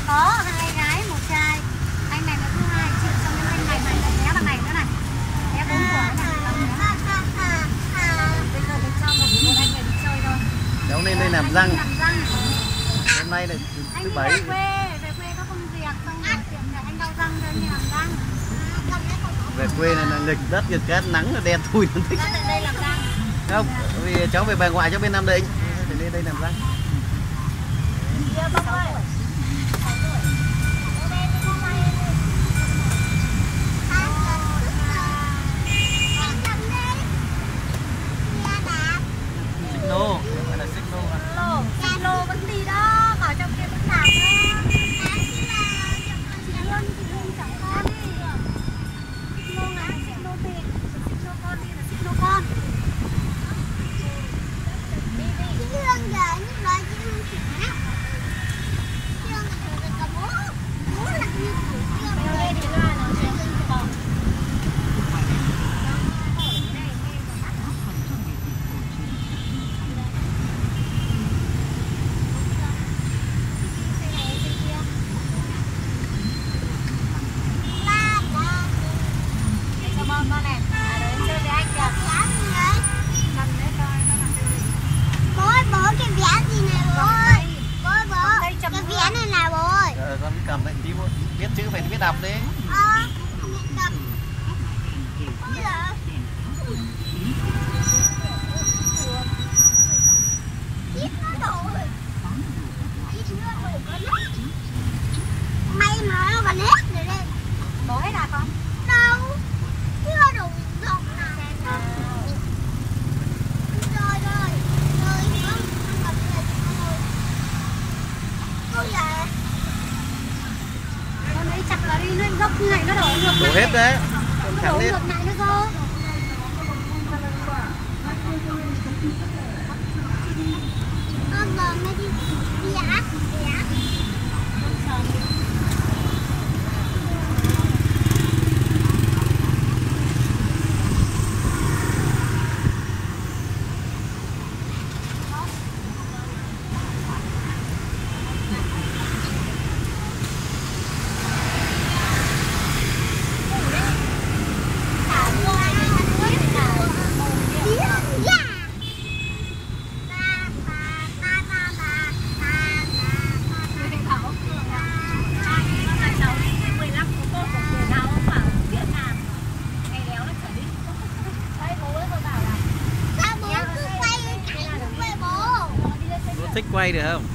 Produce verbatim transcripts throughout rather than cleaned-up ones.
Có hai gái một trai. Anh này là thứ hai triệu, xong đến anh này này lại bé bằng này nữa này. Bé bốn tuổi này. Bây giờ mình cho một một anh này đi chơi thôi. Cháu lên đây làm răng. Làm răng. Hôm nay là Anh thứ đi bảy. về quê, về quê có công việc, xong rồi tiệm nhà anh đau răng nên đi làm răng. Về quê này là nghịch đất nghịch cát, nắng là đen thui nó thích. Lên đây làm răng. Không, vì cháu về bà ngoại cho bên Nam Định, phải lên đây làm răng. Xích lô, phải là xích lô à? Lô, xích lô vẫn đi đó, bảo trong kia vẫn làm đó. Chị Hương, chị Hương chẳng con đi. Xích lô ngã, xích lô đi. Xích lô con đi là xích lô con. Đi đi. Chị Hương giờ những loại chị Hương chị ngã. Chị Hương là cả bố. Bố là như chị Hương. Bây giờ đi ra nó chị Hương chị bò. Con này, à, đấy, chơi với anh kìa. Cầm đấy coi nó làm cái gì. Bố ơi, bố cái vé gì này bố ơi. Bố ơi, bố, cái vé này là bố ơi. Ờ, con cứ cầm đấy, tí biết chữ phải biết đọc đi. Ờ, biết đọc. Ôi giời. Ít nó đủ rồi. Ít nó đủ con hết. May mà nó còn hết rồi đây. Bố hết à con? Đâu. Chưa đủ rộng nào. Rồi rồi. Rồi không, không gặp được rồi. Ôi giời. Con ấy chặt vào đi, nó gốc như này nó đổ ngược Đổ hết đấy. Con nó thẳng đổ lên. ngược lại nữa cơ. Con giờ mới đi đi ác, đi ác. Thích quay được không?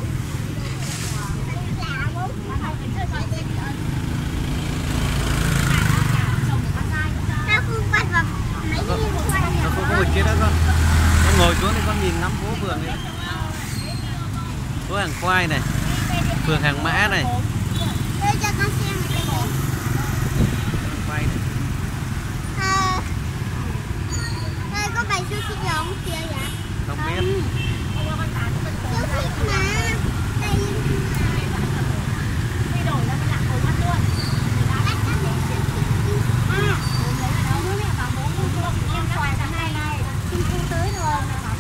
Sao không quay vào mấy cái như quay này? Nó không có kia đó con. Con ngồi xuống thì con nhìn ngắm phố phường đi. Phố Hàng Khoai này, phường Hàng Mã này. Đây cho con xem cái này. Quay này. À, đây có bài siêu thị không kia vậy? Không biết. Siêu thị mà. Đây. Đi đổi ra cái lạc hồ mắt luôn. À, bố mẹ bảo bố mua cho em xoài tháng hai này. Trung thu tới rồi.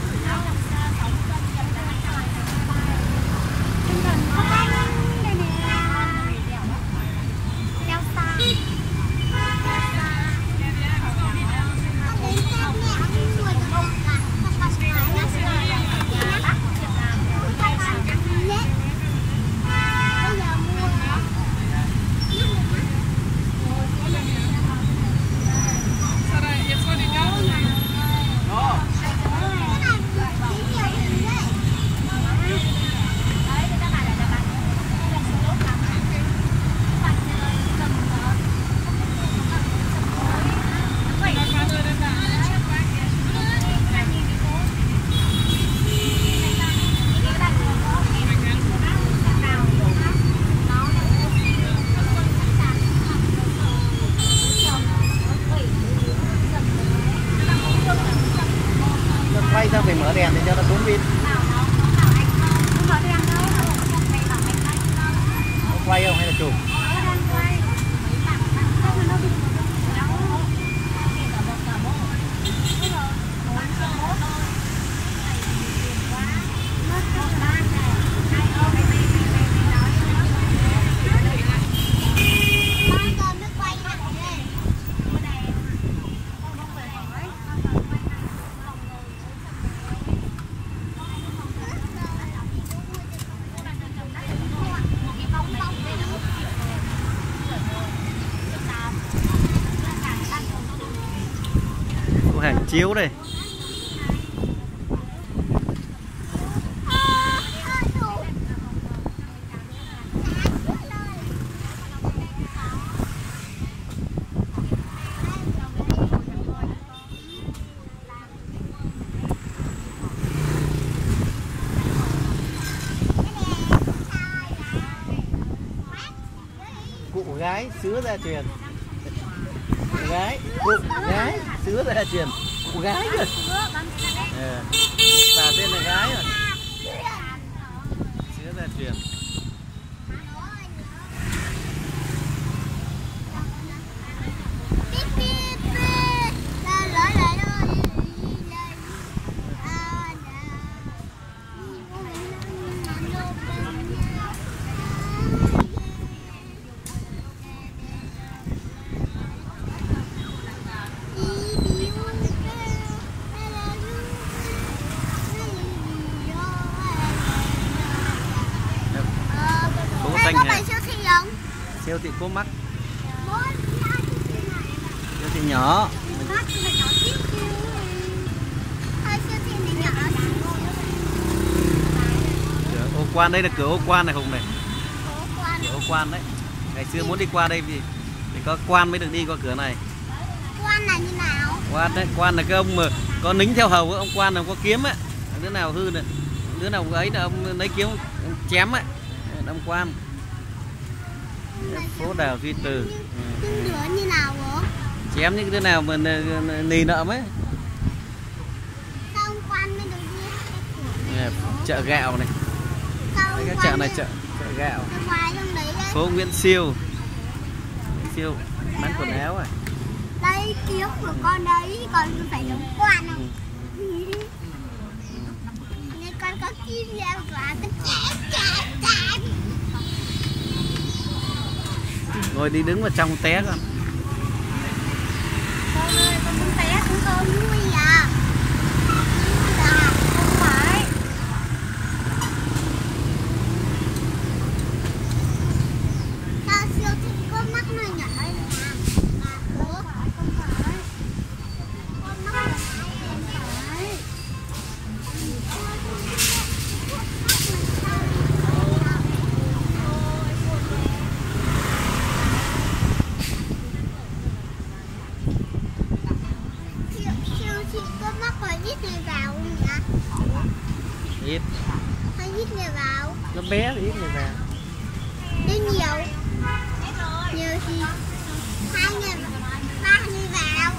Đây nè. Đeo xa. Hãy hàng chiếu đây. Cụ gái sứa gia truyền. Cụ gái, cụ gái sứa gia truyền. Cụ gái rồi. À, bà tên là gái rồi. Sứa gia truyền. Có phải siêu thị không? Siêu thị Cô Mắc. Siêu thị nhỏ. Cửa ô quan, đây là cửa ô quan này không này. Cửa ô quan đấy. Ngày xưa muốn đi qua đây vì thì có quan mới được đi qua cửa này. Quan là như nào? Quan đấy, quan là cái ông mà có nính theo hầu, ông quan là có kiếm á. Đứa nào hư này, đứa nào ấy là ông lấy kiếm ông chém á. Ông quan. Phố Đào Duy Từ. Nhưng đứa như nào bố? Chém những đứa nào mà nì nợ mấy. Sao ông quan mới được đi? Chợ gạo này. Cái chợ này chợ chợ gạo. Phố Nguyễn Siêu. Siêu bán quần áo à. Đây kiếm của con đấy, còn phải đóng quan không? Ừ. Nên con có kim leo và con chém chém chém. Rồi đi đứng vào trong té con. Con ơi, con muốn té cũng con vui à. À, không phải. Sao siêu thị Cô Mắc nó nhỏ hơn à? Ủa? Không phải. Cô Mắc không phải. Siêu thị Cô Mắc có ít người vào không nhỉ? Ít. Có ít người vào. Nó bé thì ít người vào. Đi nhiều. Nhiều thì hai người, ba người vào.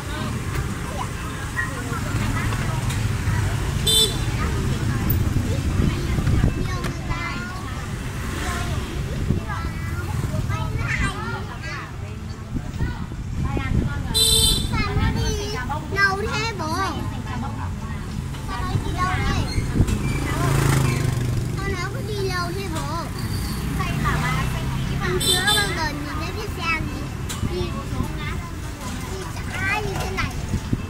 Lâu thế bố. Sao nó đi lâu thế? Sao nó cứ đi lâu thế bố? Hôm trước bao giờ nhìn thấy cái xe gì đi đi chả như thế này.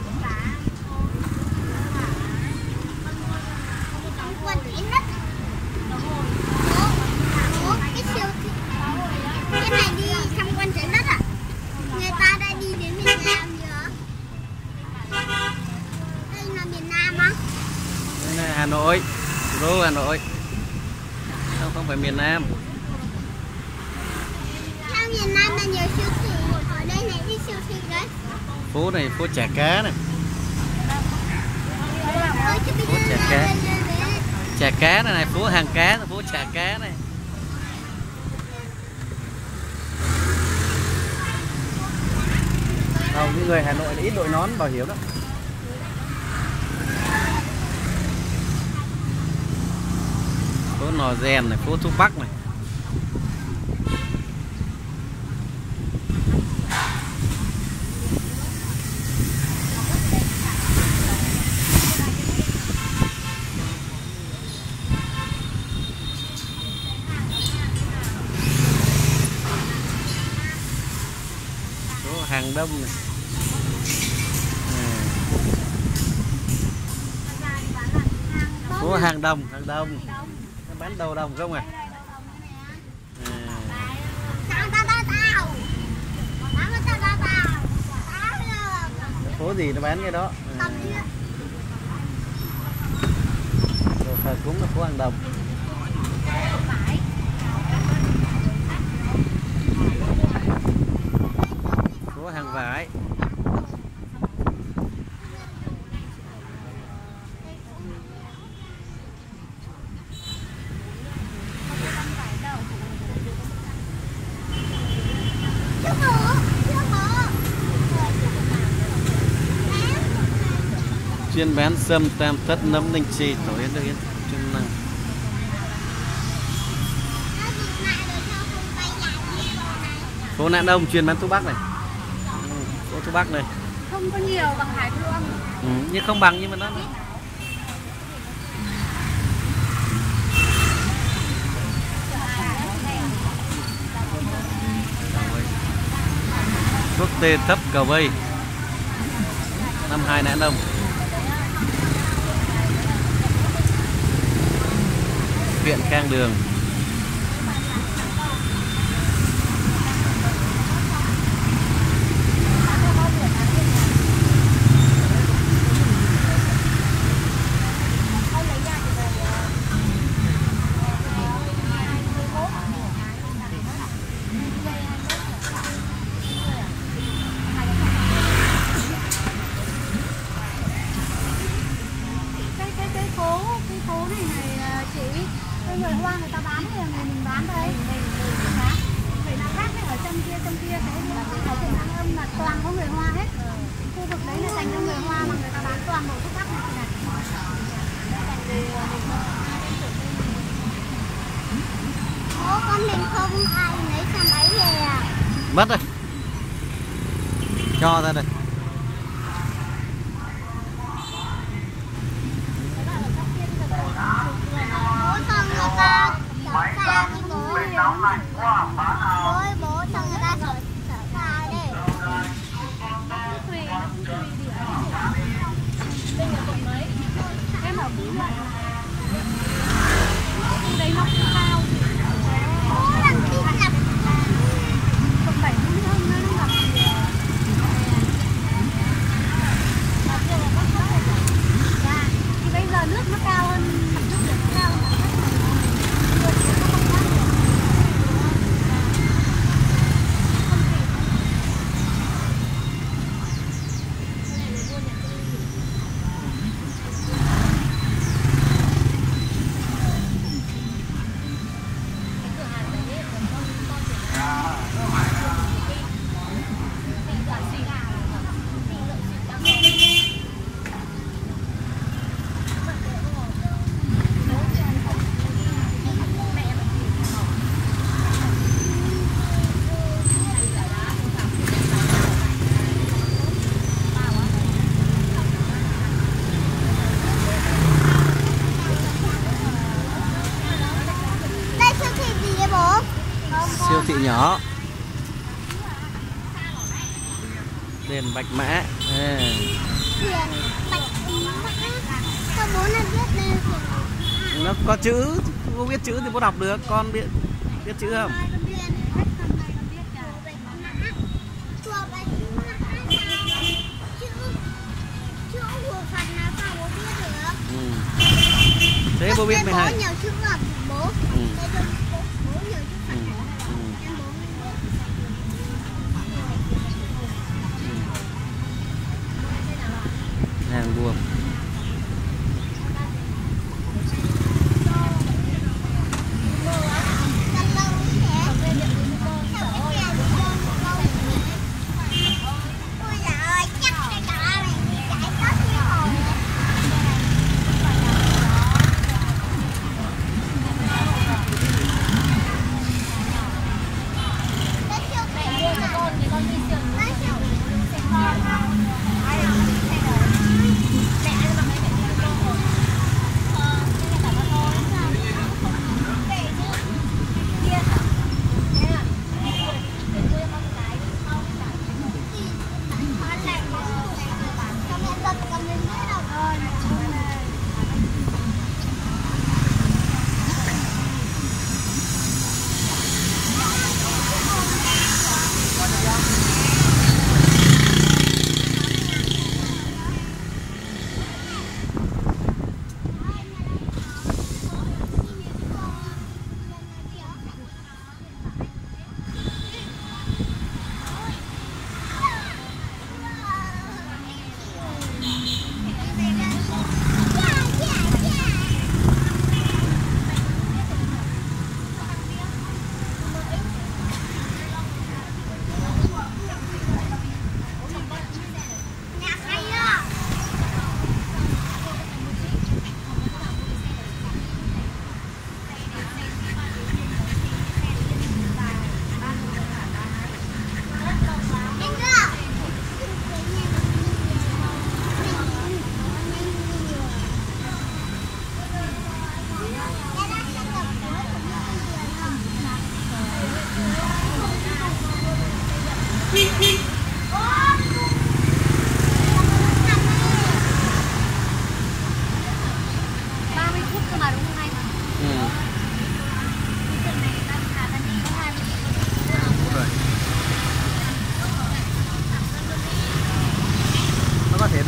Trong quân thủy đất. Bố, bố, cái siêu thị cái này đi tham quan trái đất à? Người ta đã đi đến miền Nam chưa? Đây là miền Nam á? Đây là Hà Nội, thủ đô Hà Nội. Không, không phải miền Nam. Trong miền Nam là nhiều siêu thị, ở đây này đi siêu thị đấy. Phố này phố Chả Cá này. Ôi, chứ bây Phố giờ Chả là- Cá. Chả Cá này này, phố hàng cá, phố Chả Cá này. Hầu những người Hà Nội là ít đội nón bảo hiểm đó. Phố Nò Rèn này, phố Thuốc Bắc này. Phố Hàng Đông này. À. Phố Hàng Đồng, Hàng Đông. Nó bán đầu đồng không à? À. Tao tao tao tao. Tao tao tao tao. Tao Phố gì nó bán cái đó. Tầm đi ạ. Rồi thờ cúng là phố Hàng Đồng. Phố Hàng Vải. Chuyên bán sâm tam thất nấm ninh chi tổ yến được yến chức năng. Phố Nạn Đông chuyên bán thuốc bắc này. Ừ, phố thuốc bắc này. Không có nhiều bằng Hải Thương. Ừ, nhưng không bằng nhưng mà nó thuốc tê thấp Cầu Vây năm hai Nạn Đông. Viện Khang Đường. Người Hoa người ta bán thì người mình bán đây. Người nào khác ở trong kia trong kia sẽ ở trên Hàng Âm là toàn có người Hoa hết. Khu vực đấy là dành cho người Hoa mà người ta bán toàn bộ thuốc bắc này này. Bố con mình không ai lấy xe máy về à? Mất rồi. Cho ra đây. Ôi bố cho người ta chở chở xa đi. Em ở Phú Nhuận. Đấy nó cũng cao. Bố làm khi nhập cộng bảy mươi hơn nó ngập. Thì bây giờ nước nó cao hơn, nước biển nó cao hơn. Siêu thị nhỏ. Đền Bạch Mã. À. Đền Bạch Mã. Sao bố này biết đây là nó có chữ, cô biết chữ thì cô đọc được, con biết biết chữ không? Ừ. Thế bố biết mười hai. Bố nhiều chữ là bố. Ừ. Bố nhiều chữ Phật. Ừ. Hàng buồm.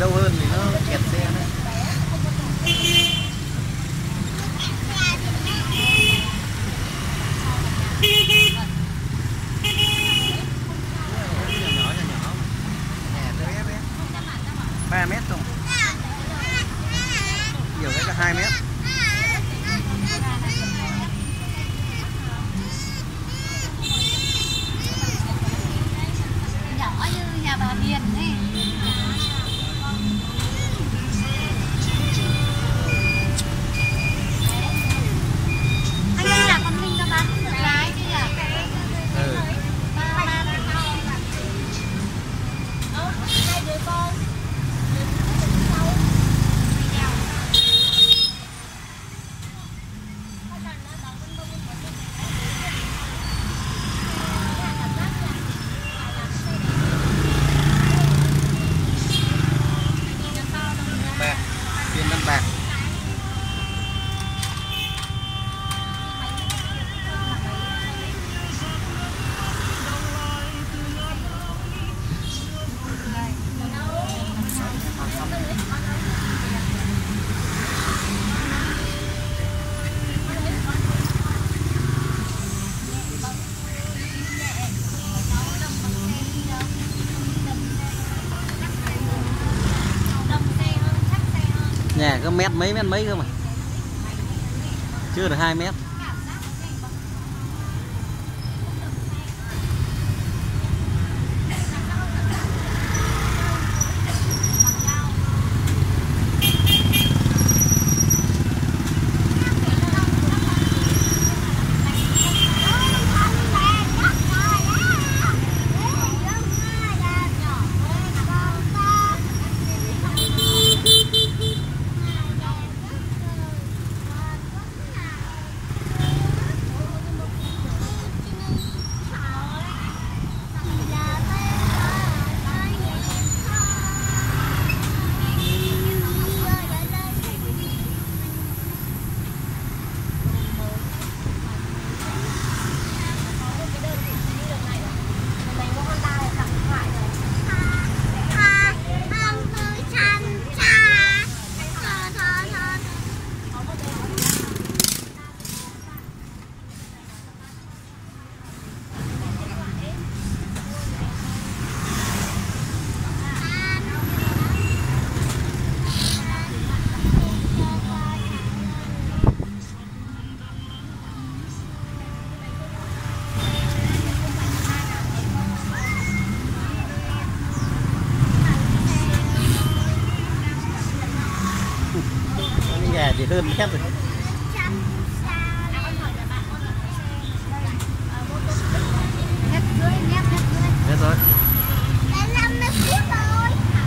đâu hơn thì nó kẹt xe đấy. Nhỏ nhỏ nhỏ. ba mét không? Nhiều cái là hai mét. Nhỏ như nhà bà Hiền ấy. Anh ơi là con Minh nó bán được lái chứ à? Ừ. Hai đứa con. Bạc, tiền đánh bạc. Nhà có mét mấy mét mấy cơ mà, chưa được hai mét. Nhà thì hơn mét rồi. Mét rưỡi, mét, mét rưỡi. Mét rồi. năm mét rưỡi rồi.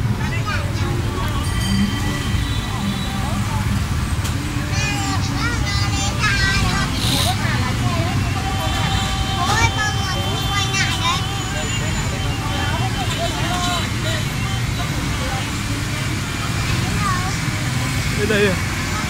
Đến đây à?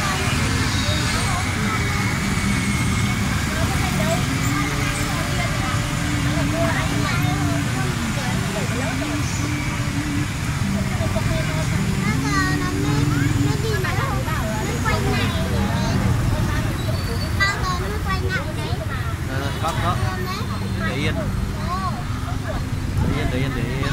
Có có. Để yên. Để yên, để yên, để yên.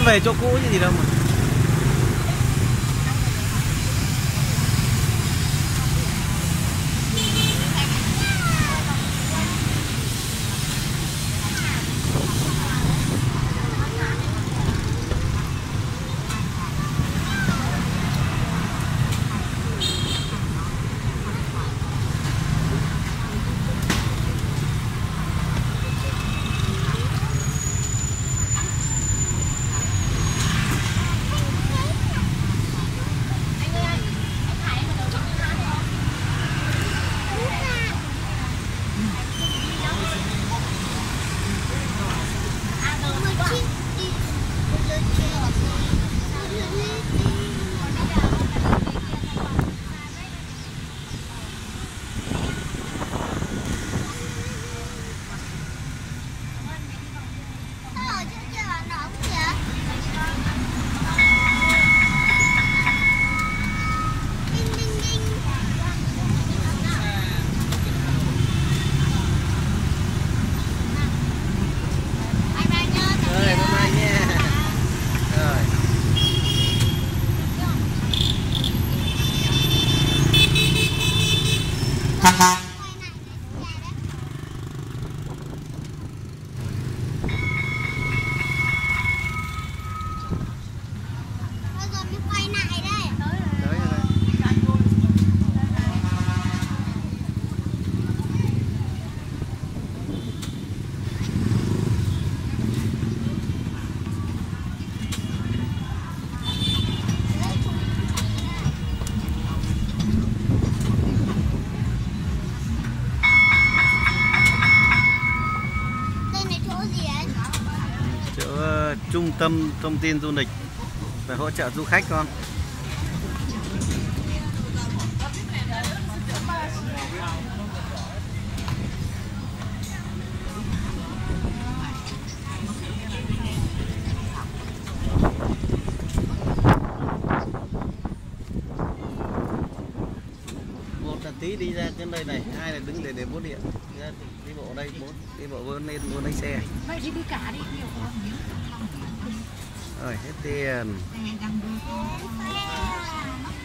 về chỗ cũ chứ gì đâu mà. Trung tâm thông tin du lịch và hỗ trợ du khách con. Một là tí đi ra cái nơi này, hai là đứng để để bốt điện. Đi bộ đây, bốn đi bộ vươn lên vươn lấy xe. Vậy thì đi cả đi nhiều quá. Rồi hết tiền.